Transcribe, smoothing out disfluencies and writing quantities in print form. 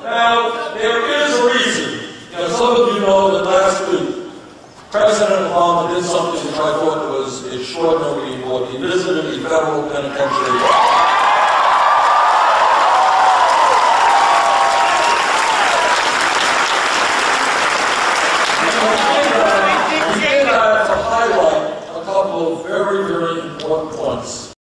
Now, there is a reason. Some of you know that last week, President Obama did something which I thought was extraordinarily important. He visited the federal penitentiary. To highlight a couple of very, very important points.